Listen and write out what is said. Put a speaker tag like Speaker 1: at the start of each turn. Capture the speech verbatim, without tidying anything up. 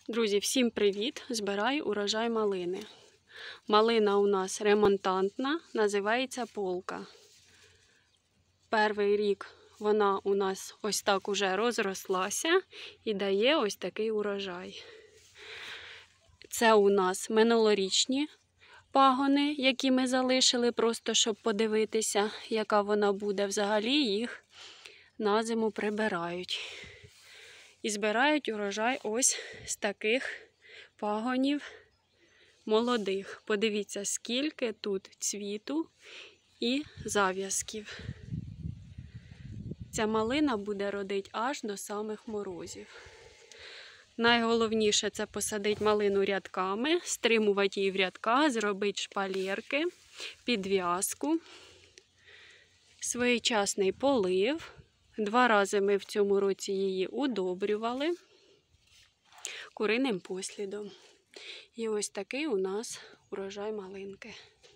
Speaker 1: Друзі, всім привіт! Збираю урожай малини. Малина у нас ремонтантна, називається полка. Перший рік вона у нас ось так уже розрослася і дає ось такий урожай. Це у нас минулорічні пагони, які ми залишили, просто щоб подивитися, яка вона буде. Взагалі їх на зиму прибирають. І збирають урожай ось з таких пагонів молодих. Подивіться, скільки тут цвіту і зав'язків. Ця малина буде родити аж до самих морозів. Найголовніше – це посадити малину рядками, стримувати її в рядках, зробити шпалерки, підв'язку, своєчасний полив. Два рази ми в цьому році її удобрювали куриним послідом. І ось такий у нас урожай малинки.